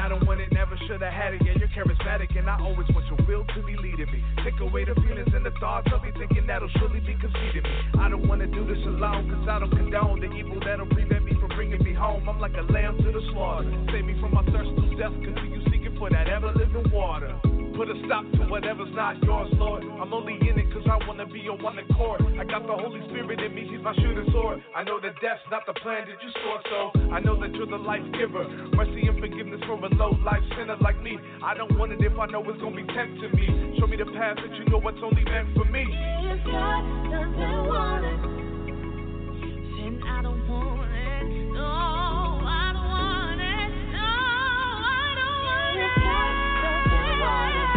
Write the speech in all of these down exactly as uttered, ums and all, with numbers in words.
I don't want it, never should have had it. Yeah, you're charismatic, and I always want your will to be leading me. Take away the feelings and the thoughts of me thinking that'll surely be conceding me. I don't want to do this alone, cause I don't condone the evil that'll prevent me from bringing me home. I'm like a lamb to the slaughter. Save me from my thirst to death, continue seeking for that ever-living water. Put a stop to whatever's not yours, Lord. I'm only in it cause I want to be on one accord. I got the Holy Spirit in me, he's my shooting sword. I know that death's not the plan that you store, so I know that you're the life giver. Mercy and forgiveness for a low-life sinner like me. I don't want it if I know it's going to be tempting me. Show me the path that you know what's only meant for me. If God doesn't want it, then I don't want it. No, I don't want it. No, I don't want it. If God doesn't want it,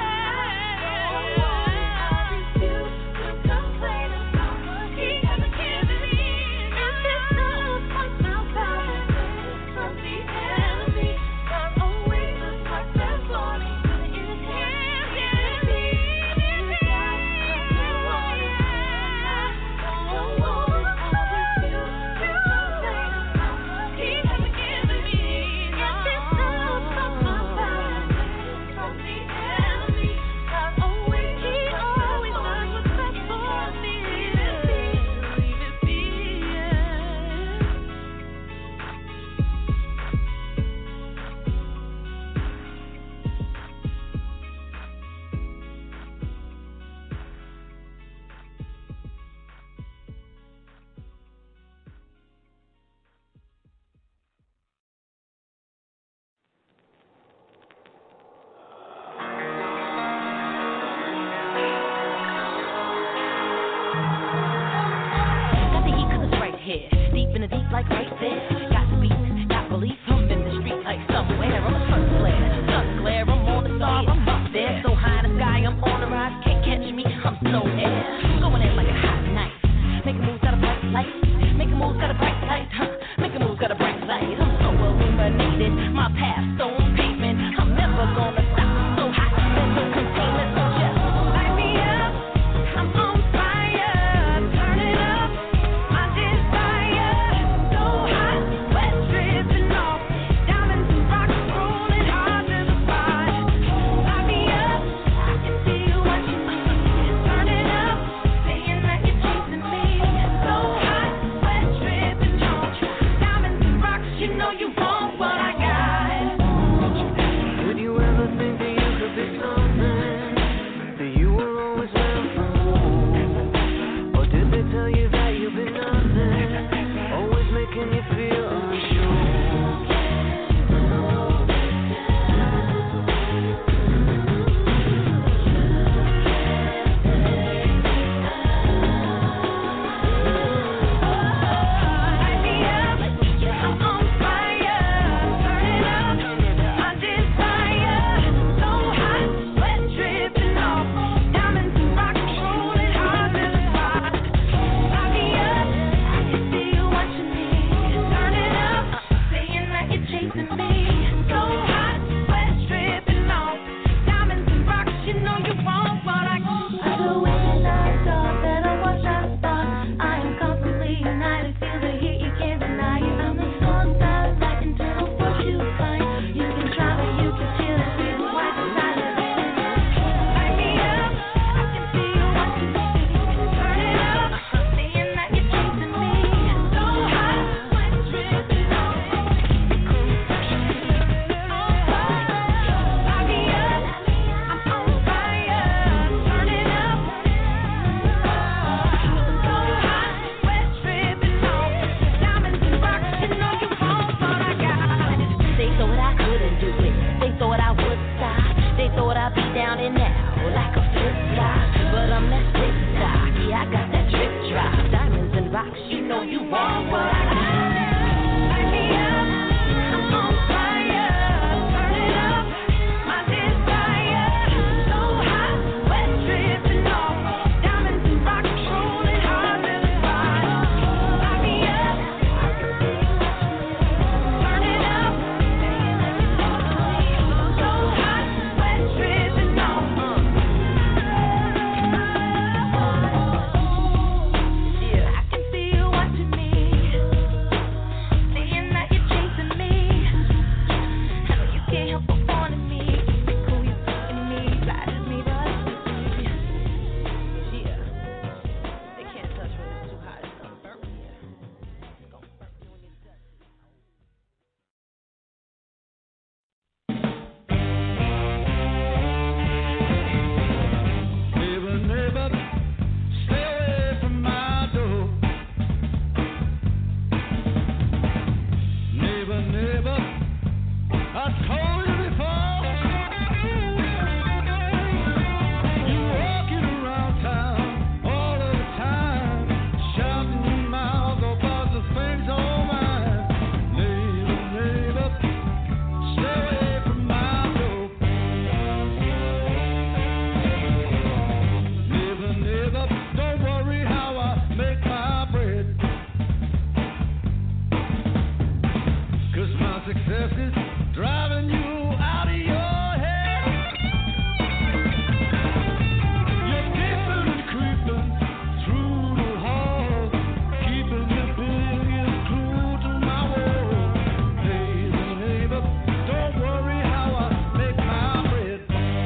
like right there. Got the beat, got belief, I'm in the street like somewhere. I'm a sun glare, sun glare, I'm on the star, I'm up there. So high in the sky, I'm on the rise, can't catch me, I'm so air. Going in like a hot knife, making moves got a bright light, making moves got a bright light, huh? Making moves got a bright light, I'm so illuminated, my path stone pavement, I'm never gonna stop, so hot, mental containment, so just light me up, I'm on fire, turn it up, my desire. You know you want what I got. success is driving you out of your head. You're peeping and creeping through the halls, keeping your biggest clue to my wall. Neighbor, neighbor, don't worry how I make my bread.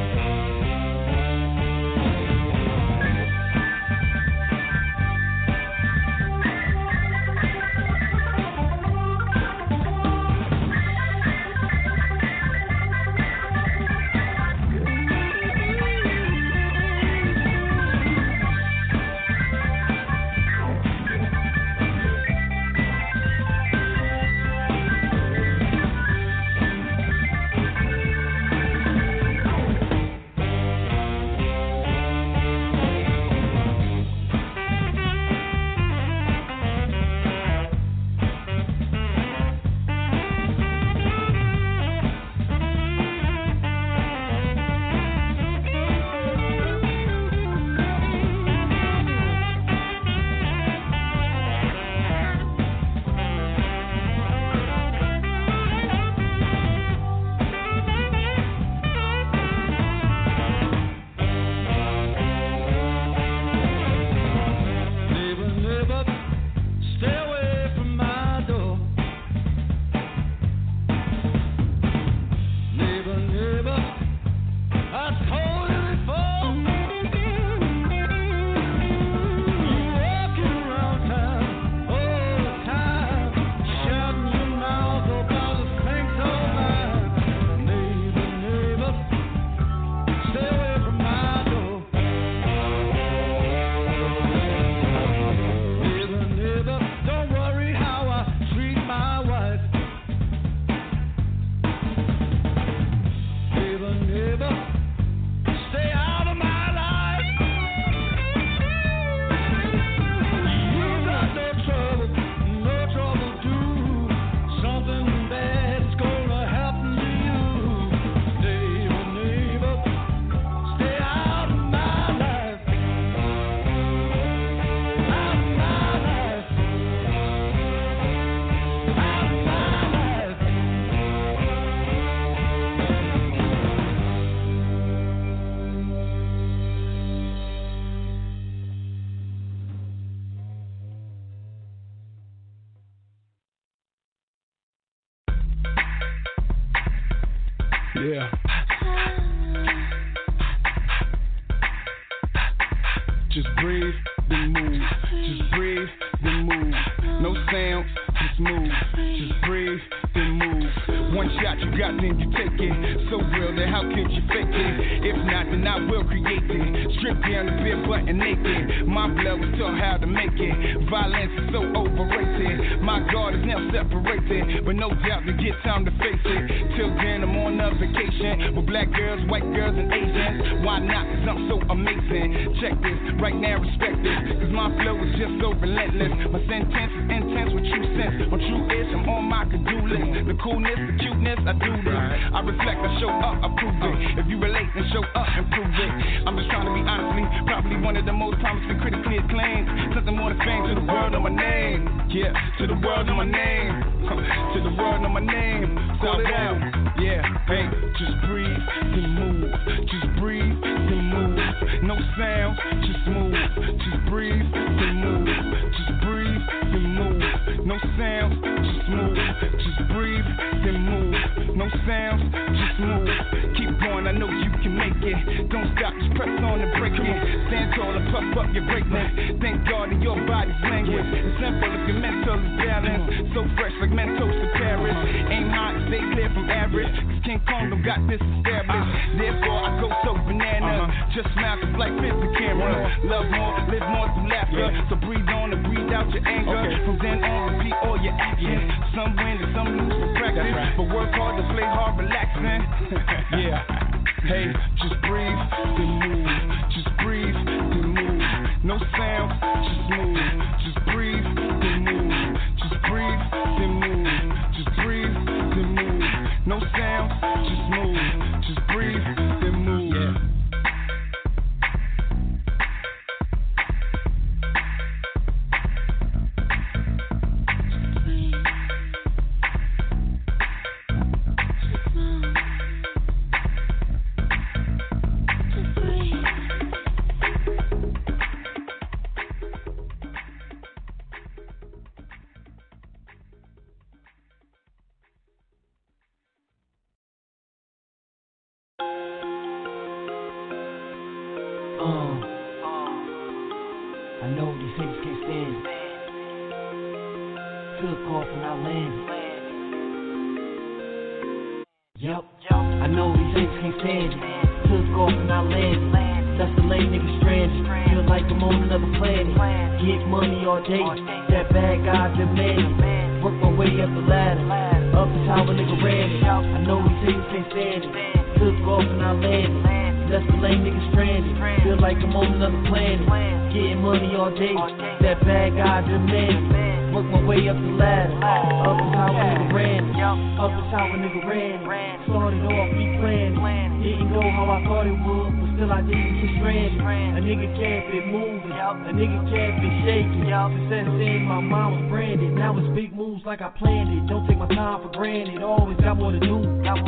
Yeah. Just breathe, then move. Just breathe, then move. No sound, just move. Just breathe, then move. One shot you got, then you take it. So real that how could you fake it? If not, then I will create it. Strip down the bare butt and naked. My blood was taught how to make it. Violence is so overrated. My God is now separated, but no doubt to get time to face it. Till then I'm on a vacation with black girls, white girls, and Asians. Why not? Cause I'm so amazing. Check this, right now respect this. Cause my flow is just so relentless. My sentence is intense with true sense. On true-ish, I'm on my to-do list. The coolness, the cuteness, I do this. I reflect, I show up, I prove it. If you relate, then show up and prove it. I'm just trying to be honestly, probably one of the most promising critically acclaimed. Something more than fame, to the world of my name. Yeah, to the world of my name. To the world of my name. Call it out. Yeah, hey, just breathe, then move. Just breathe, then move. No sound, just move. Just breathe, then move. Just breathe, then move. No sound, just move. Just breathe, then move. No sounds, just move. Keep going, I know you can make it. Don't stop, just press on and break it. Stand tall and puff up your greatness. Thank God that your body's language. It's simple if your mental is balanced. So fresh like Mentos to Paris. Aim high, stay clear from average. Cause King Kong don't got this established. Therefore I go so bananas. Just smile cause life is the camera. Love more, live more through laughter. So breathe on and breathe out your anger. From then on, repeat all your actions. Some win and some lose for practice. But work hard to play hard, relaxing. Yeah. Hey, just breathe, then move. Just breathe, then move. No sound, just move. Just breathe, then move. Just breathe, then move. Just breathe, then move. No sound, just move. Just breathe, then move. Yeah. I landed. Yup, I know these haters can't stand it. Took off and I landed. That's the lame nigga stranded. Feel like I'm on another planet. Get money all day. That bad guy demanded. Work my way up the ladder. Up is how a nigga ran it. I know these haters can't stand it. Took off and I landed. That's the lame nigga stranded. Feel like I'm on another planet. Getting money all day. That bad guy demanded. Work my way up the ladder. Up is how a nigga ran it. Up is how a nigga ran it. Started off, we planned it. Didn't go how I thought it would, but still I didn't get stranded. A nigga can't be moving. A nigga can't be shaking. Success in my mind was branded. Now it's big moves like I planned it. Don't take my time for granted. Always got more to do.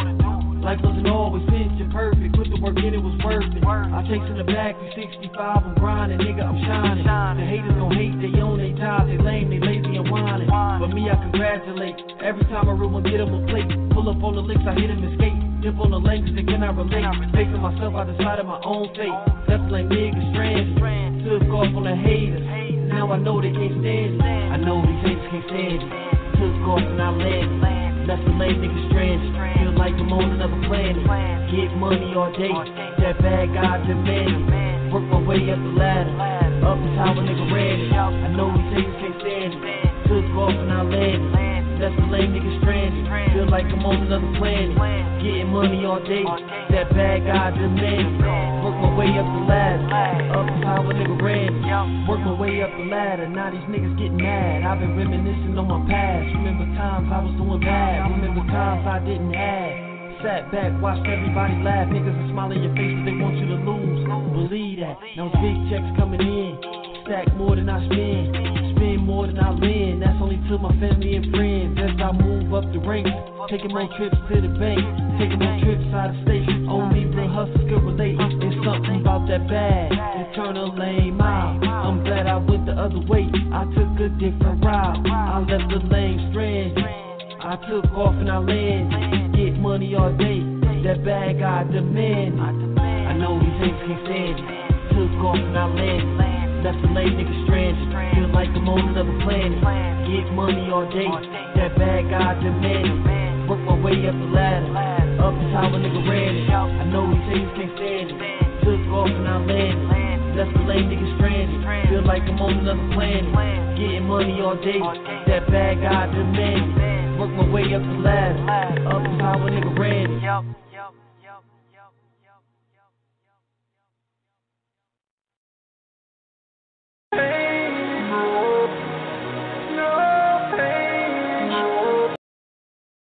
Life wasn't always picture perfect. Put the work in, it was worth it. I chase in the back, three sixty-five, I'm grinding, nigga, I'm shining. The haters gon' hate, they own they jobs, they lame, they lazy and whining. But me, I congratulate. Every time I real one get him a plate. Pull up on the licks, I hit him and skate. Dip on the lanes, they cannot relate. Facing myself, I decided my own fate. Definitely niggas stranded. Took off on the haters. Now I know they can't stand it. I know these haters can't stand it. Took off and I landed. That's the lame nigga stranded. Feel like I'm on another planet. Get money all day. That bad guy demanded. Work my way up the ladder. Up is how a nigga ran it. I know these haters can't stand it. Took off and I landed. That's the lame nigga stranded. Feel like I'm on another planet. Getting money all day. That bad guy demanded. Work my way up the ladder. Up is how a nigga ran it. Work my way up the ladder. Now these niggas getting mad. I've been reminiscing on my past. Remember times I was doing bad. Remember times I didn't have. Sat back, watched everybody laugh. Niggas are smiling in your face, but they want you to lose. Believe that. Now big checks coming in. Stack more than I spend. Spend more than I lend. That's only to my family and friends. As I move up the ranks, taking more trips to the bank, taking more trips out of state. Only real hustlers could relate. There's something about that bag that turn a lame out. I'm glad I went the other way. I took a different route. I left the lane stranded. I took off and I landed. Get money all day. That bag I demand. I know these haters can't stand it. Took off and I landed. That's the lame nigga stranded. Feel like I'm on another planet. Get money all day. That bag I demanded. Work my way up the ladder. Up is how a nigga ran it. I know these haters can't stand it. Took off and I landed. That's the lame nigga stranded. Feel like I'm on another planet. Getting money all day. That bag I demanded. Work my way up the ladder. Up is how a nigga ran it. Hey.